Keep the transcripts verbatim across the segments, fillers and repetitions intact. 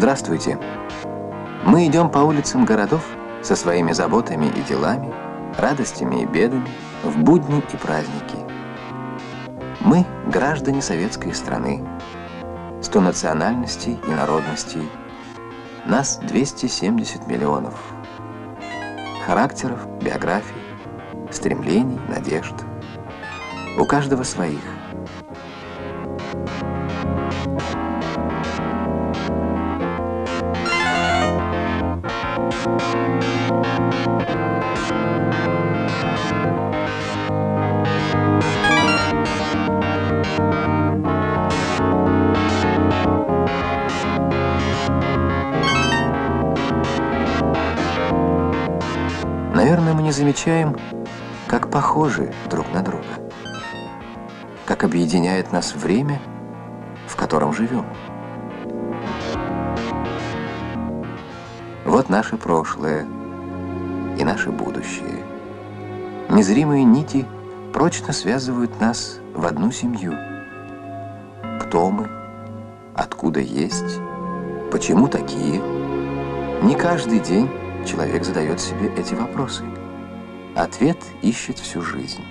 Здравствуйте. Мы идем по улицам городов со своими заботами и делами, радостями и бедами, в будни и праздники. Мы – граждане советской страны, сто национальностей и народностей, нас двести семьдесят миллионов. Характеров, биографий, стремлений, надежд. У каждого своих. Наверное, мы не замечаем, как похожи друг на друга, как объединяет нас время, в котором живем. Вот наше прошлое и наше будущее. Незримые нити прочно связывают нас в одну семью. Кто мы? Откуда есть? Почему такие? Не каждый день человек задает себе эти вопросы. Ответ ищет всю жизнь.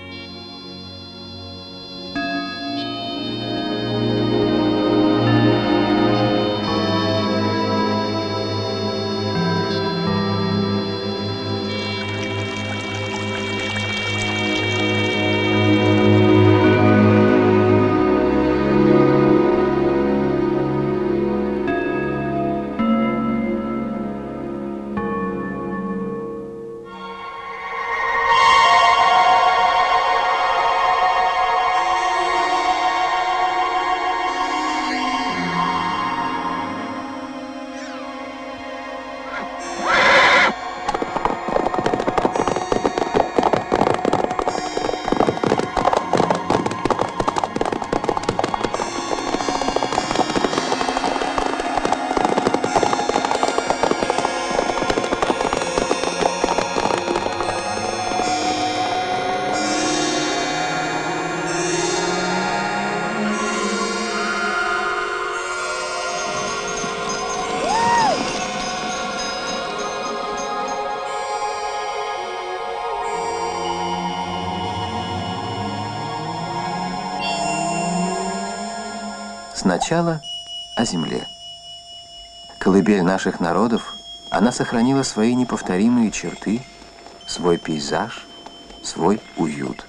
Сначала о земле. Колыбель наших народов, она сохранила свои неповторимые черты, свой пейзаж, свой уют.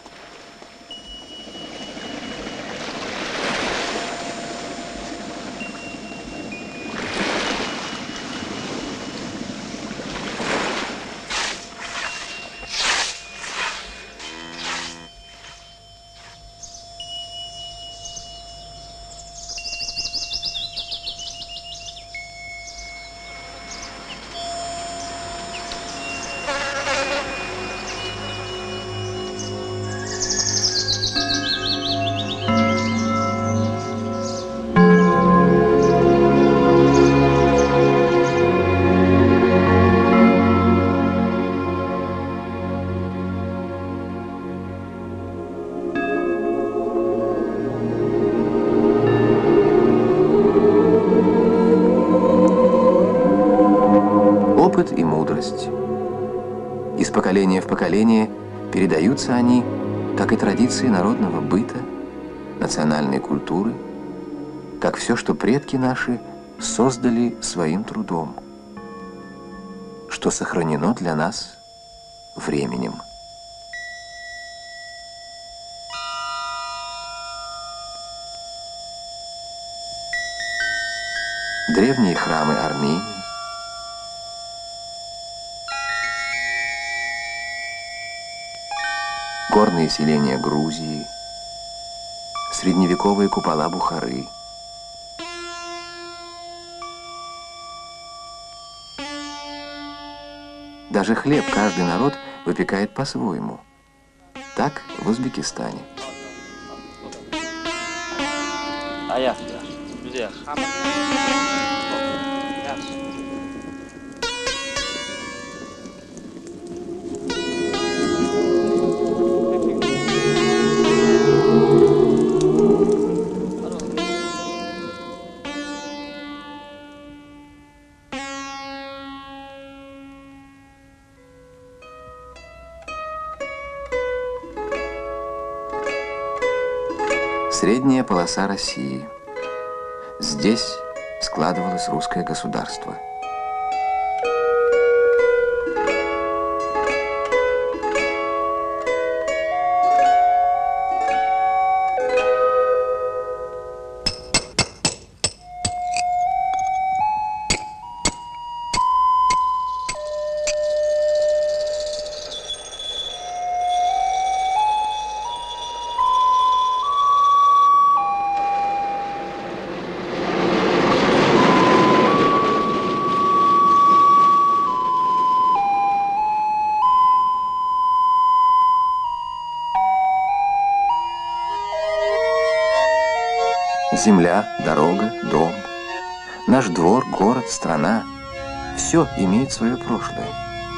Опыт и мудрость. Из поколения в поколение передаются они, как и традиции народного быта, национальной культуры, как все, что предки наши создали своим трудом, что сохранено для нас временем. Древние храмы Армении, горные селения Грузии, средневековые купола Бухары. Даже хлеб каждый народ выпекает по-своему. Так в Узбекистане. Средняя полоса России. Здесь складывалось русское государство. Земля, дорога, дом, наш двор, город, страна – все имеет свое прошлое.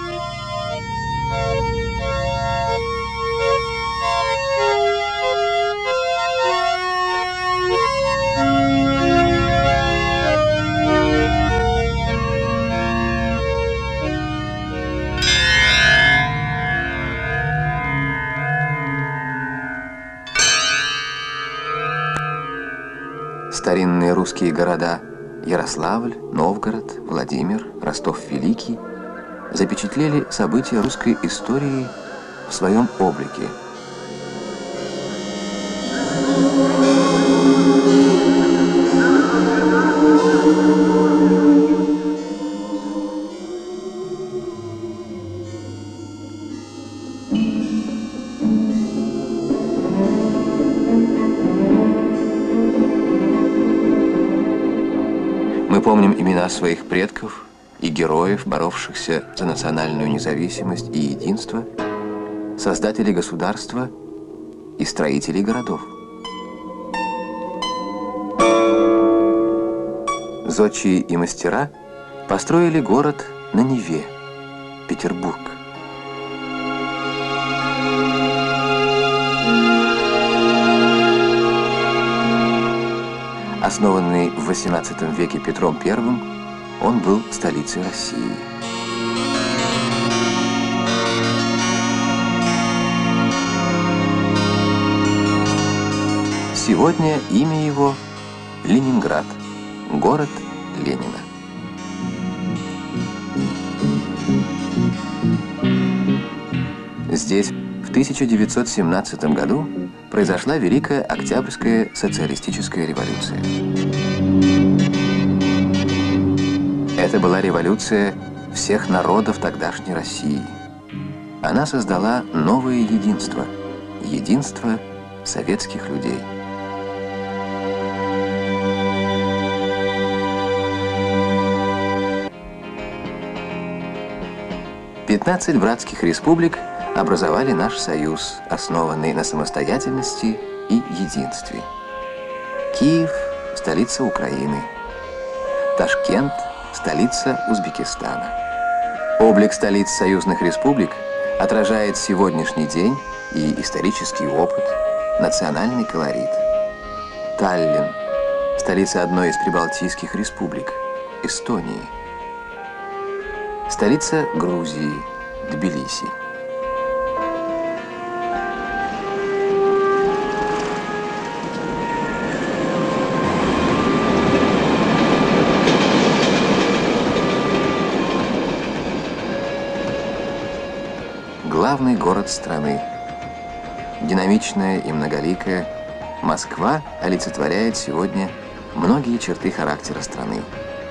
Старинные русские города Ярославль, Новгород, Владимир, Ростов-Великий запечатлели события русской истории в своем облике. Мы помним имена своих предков и героев, боровшихся за национальную независимость и единство, создателей государства и строителей городов. Зодчие и мастера построили город на Неве, Петербург. Основанный в восемнадцатом веке Петром Первым, он был столицей России. Сегодня имя его Ленинград, город Ленина. Здесь в тысяча девятьсот семнадцатом году произошла Великая Октябрьская социалистическая революция. Это была революция всех народов тогдашней России. Она создала новое единство, единство советских людей. пятнадцать братских республик образовали наш союз, основанный на самостоятельности и единстве. Киев – столица Украины. Ташкент – столица Узбекистана. Облик столиц союзных республик отражает сегодняшний день и исторический опыт, национальный колорит. Таллин – столица одной из прибалтийских республик – Эстонии. Столица Грузии – Тбилиси. Главный город страны. Динамичная и многоликая, Москва олицетворяет сегодня многие черты характера страны.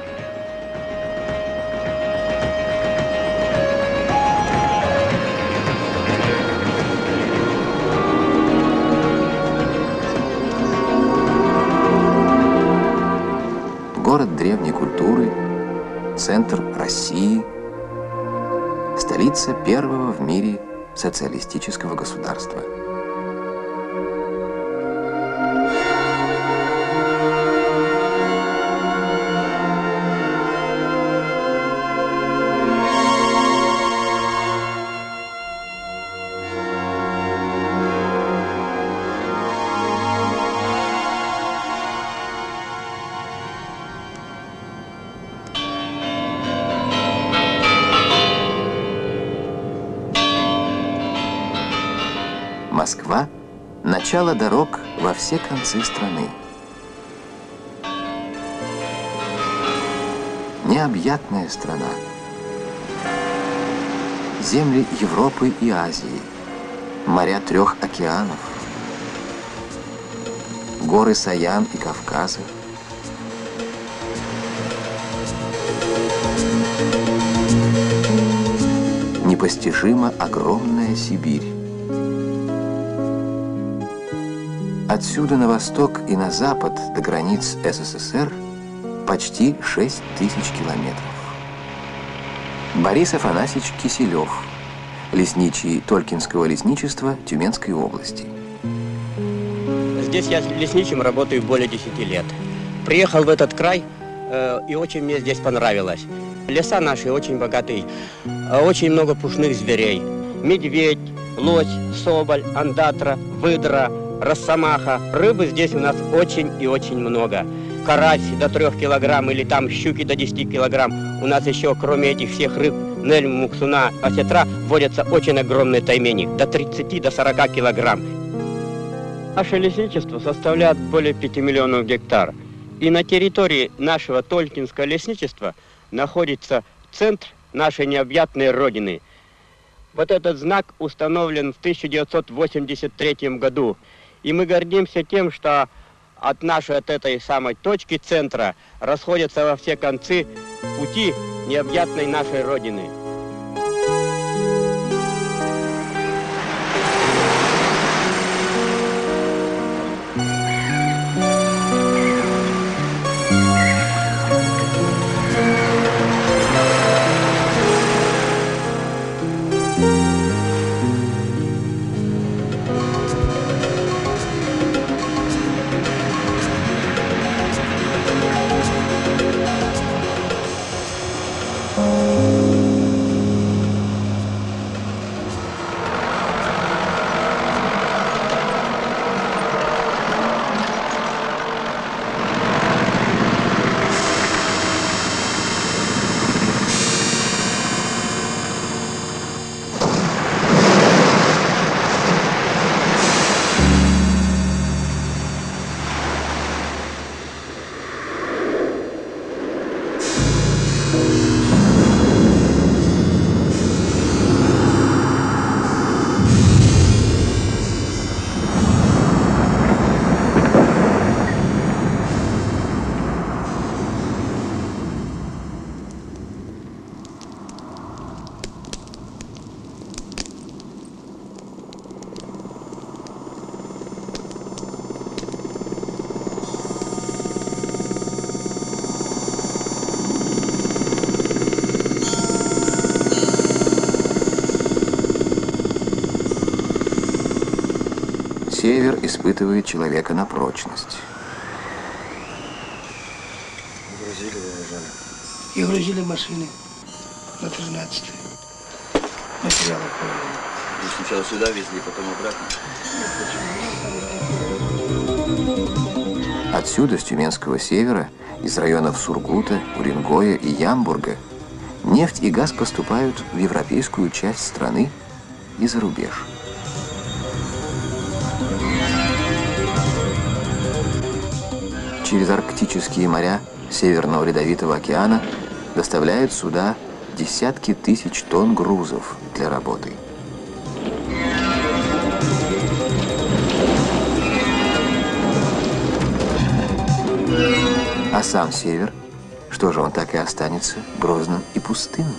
Город древней культуры, центр России, столица первого в мире социалистического государства. Москва начало дорог во все концы страны. Необъятная страна. Земли Европы и Азии, моря трех океанов, горы Саян и Кавказа, непостижимо огромная Сибирь. Отсюда на восток и на запад до границ СССР почти шесть тысяч километров. Борис Афанасьевич Киселев, лесничий Толькинского лесничества Тюменской области. Здесь я лесничим работаю более десяти лет. Приехал в этот край, э, и очень мне здесь понравилось. Леса наши очень богатые, очень много пушных зверей. Медведь, лось, соболь, андатра, выдра, росомаха. Рыбы здесь у нас очень и очень много. Карась до трех килограмм или там щуки до десяти килограмм. У нас еще, кроме этих всех рыб, нель, муксуна, осетра, водятся очень огромный тайменник, до тридцати, до сорока килограмм. Наше лесничество составляет более пяти миллионов гектар. И на территории нашего Толькинского лесничества находится центр нашей необъятной родины. Вот этот знак установлен в тысяча девятьсот восемьдесят третьем году. И мы гордимся тем, что от нашей, от этой самой точки центра расходятся во все концы пути необъятной нашей родины. Север испытывает человека на прочность. Грузили, выезжали. И грузили машины на тринадцатый. Материалов полно. И сначала сюда везли, потом обратно. Отсюда, с Тюменского севера, из районов Сургута, Уренгоя и Ямбурга, нефть и газ поступают в европейскую часть страны и за рубеж. Через арктические моря Северного Ледовитого океана доставляют сюда десятки тысяч тонн грузов для работы. А сам север, что же он так и останется грозным и пустынным?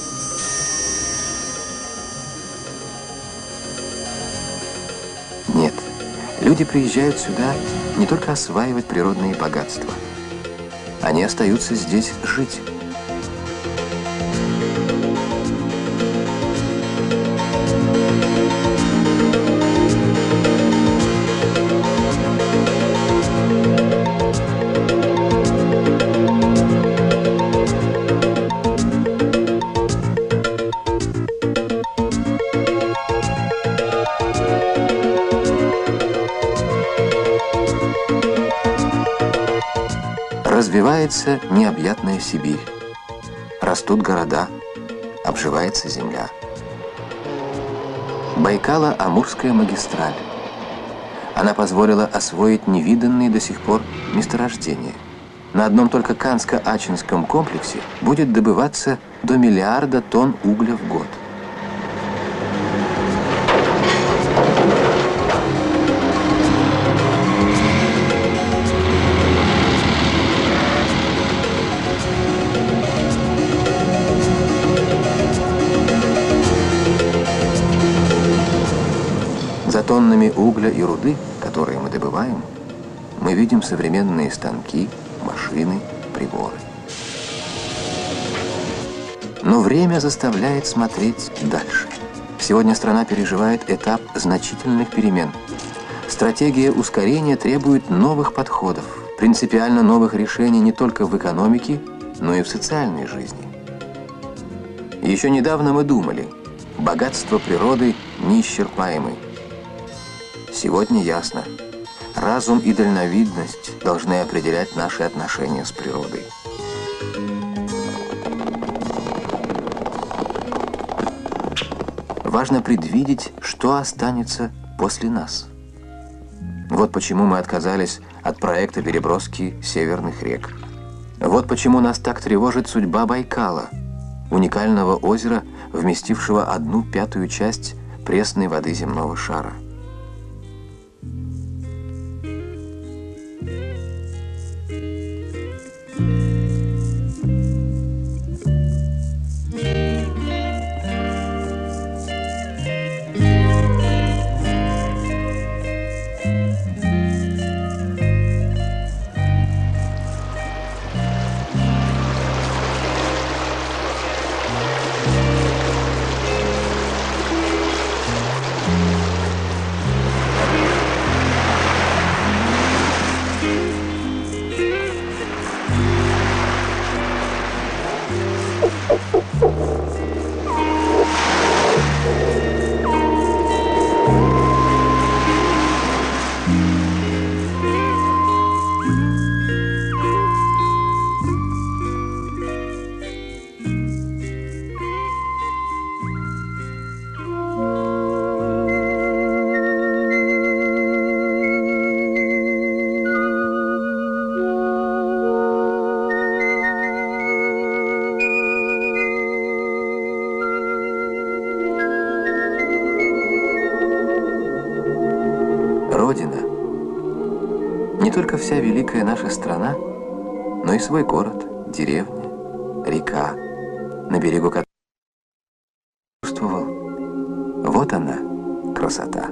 Нет, люди приезжают сюда не только осваивать природные богатства. Они остаются здесь жить. Развивается необъятная Сибирь, растут города, обживается земля. Байкало-Амурская магистраль. Она позволила освоить невиданные до сих пор месторождения. На одном только Канско-Ачинском комплексе будет добываться до миллиарда тонн угля в год. За тоннами угля и руды, которые мы добываем, мы видим современные станки, машины, приборы. Но время заставляет смотреть дальше. Сегодня страна переживает этап значительных перемен. Стратегия ускорения требует новых подходов, принципиально новых решений не только в экономике, но и в социальной жизни. Еще недавно мы думали, богатство природы неисчерпаемы. Сегодня ясно, разум и дальновидность должны определять наши отношения с природой. Важно предвидеть, что останется после нас. Вот почему мы отказались от проекта переброски северных рек. Вот почему нас так тревожит судьба Байкала, уникального озера, вместившего одну пятую часть пресной воды земного шара. Родина. Не только вся великая наша страна, но и свой город, деревня, река, на берегу которой чувствовал. Вот она, красота.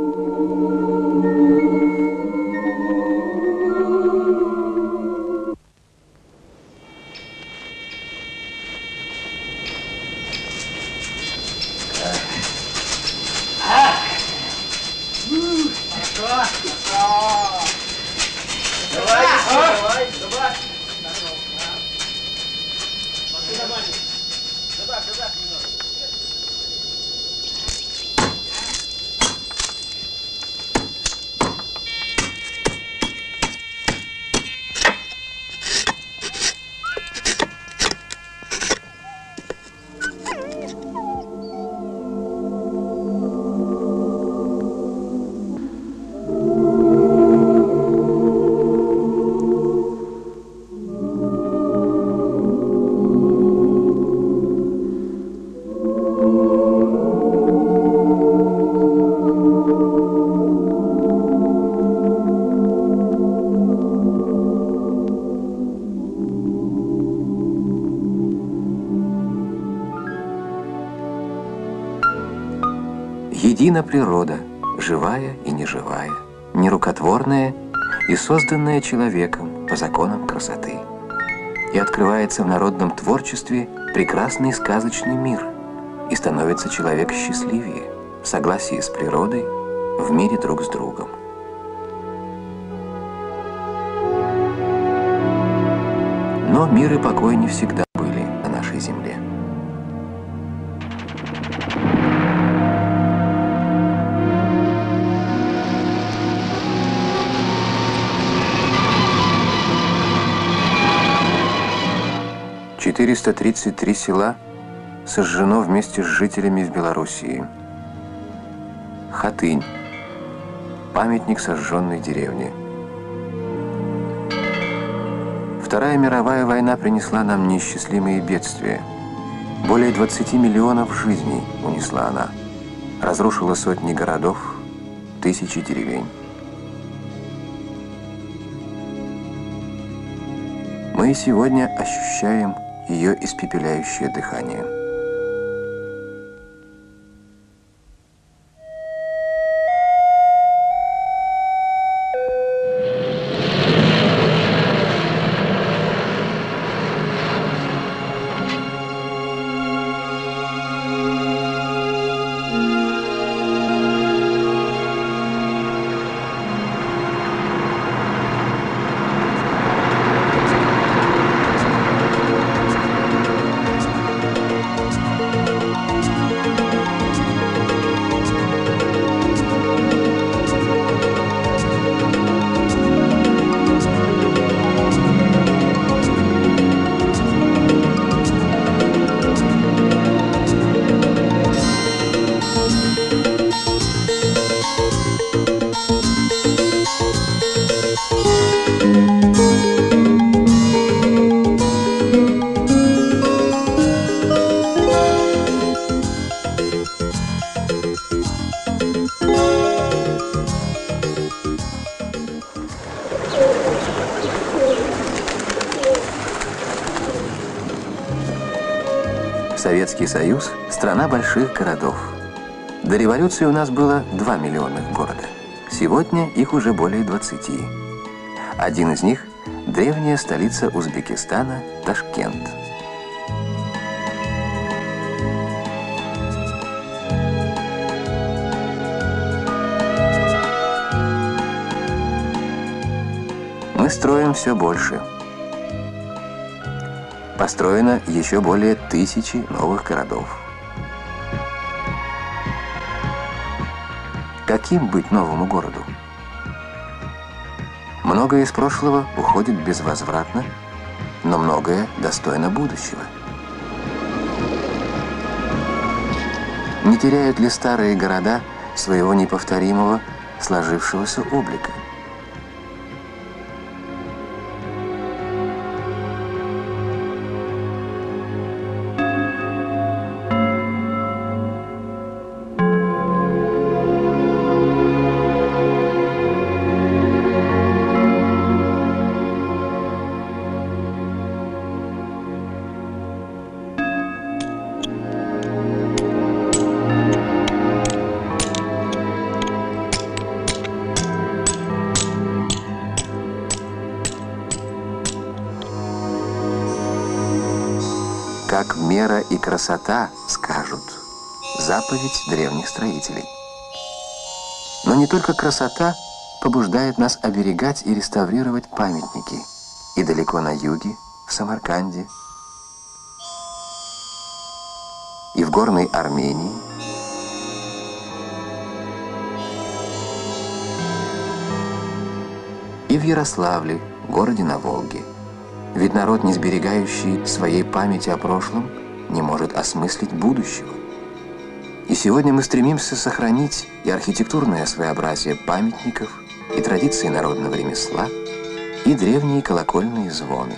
Едина природа, живая и неживая, нерукотворная и созданная человеком по законам красоты. И открывается в народном творчестве прекрасный сказочный мир, и становится человек счастливее, в согласии с природой, в мире друг с другом. Но мир и покой не всегда были на нашей земле. четыреста тридцать три села сожжено вместе с жителями в Белоруссии. Хатынь. памятник сожженной деревни. Вторая мировая война принесла нам неисчислимые бедствия. Более двадцати миллионов жизней унесла она. Разрушила сотни городов, тысячи деревень. Мы и сегодня ощущаем ее испепеляющее дыхание. Советский Союз – страна больших городов. До революции у нас было два миллионных города. Сегодня их уже более двадцати. Один из них – древняя столица Узбекистана – Ташкент. Мы строим все больше. Построено еще более тысячи новых городов. Каким быть новому городу? Многое из прошлого уходит безвозвратно, но многое достойно будущего. Не теряют ли старые города своего неповторимого, сложившегося облика? Как мера и красота, скажут, заповедь древних строителей. Но не только красота побуждает нас оберегать и реставрировать памятники. И далеко на юге, в Самарканде, и в горной Армении, и в Ярославле, городе на Волге. Ведь народ, не сберегающий своей памяти о прошлом, не может осмыслить будущего. И сегодня мы стремимся сохранить и архитектурное своеобразие памятников, и традиции народного ремесла, и древние колокольные звоны.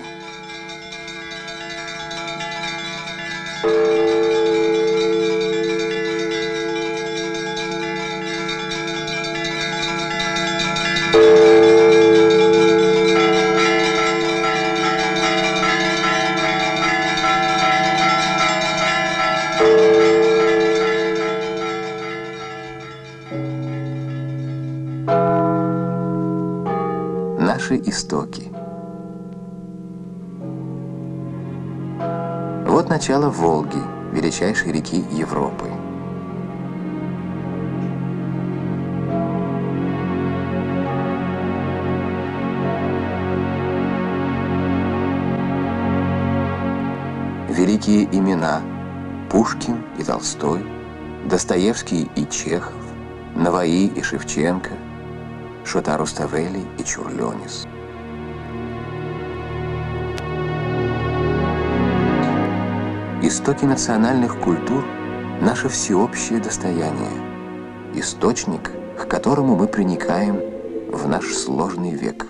Наши истоки. Вот начало Волги, величайшей реки Европы. Великие имена – Пушкин и Толстой, Достоевский и Чехов, Наваи и Шевченко, Шота Руставели и Чурлёнис. Истоки национальных культур – наше всеобщее достояние. источник, к которому мы приникаем в наш сложный век.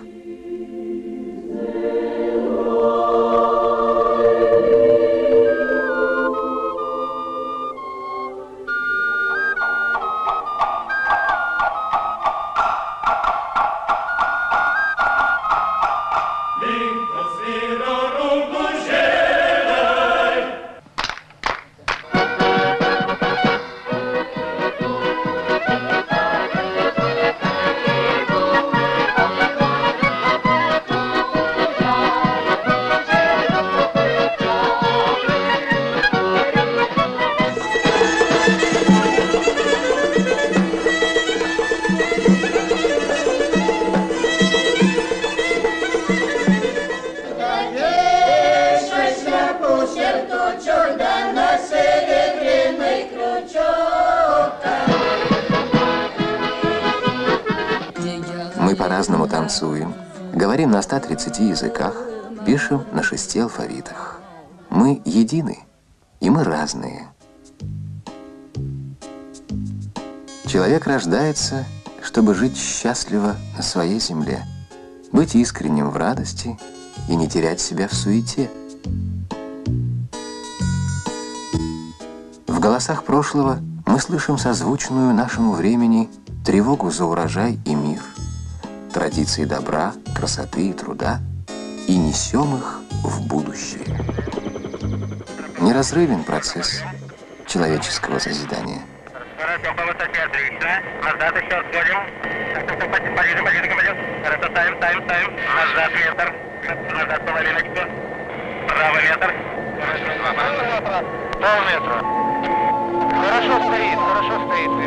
Мы по-разному танцуем, говорим на ста тридцати языках, пишем на шести алфавитах. Мы едины, и мы разные. Человек рождается, чтобы жить счастливо на своей земле, быть искренним в радости и не терять себя в суете. В голосах прошлого мы слышим созвучную нашему времени тревогу за урожай и мир, традиции добра, красоты и труда, и несем их в будущее. Неразрывен процесс человеческого созидания. Хорошо, по высоте отлично. Назад еще отходим. Поближе, поближе, командир. Хорошо, ставим, ставим, ставим. Назад метр. Назад половиночку. Право метр. Полметра. Хорошо стоит, хорошо стоит.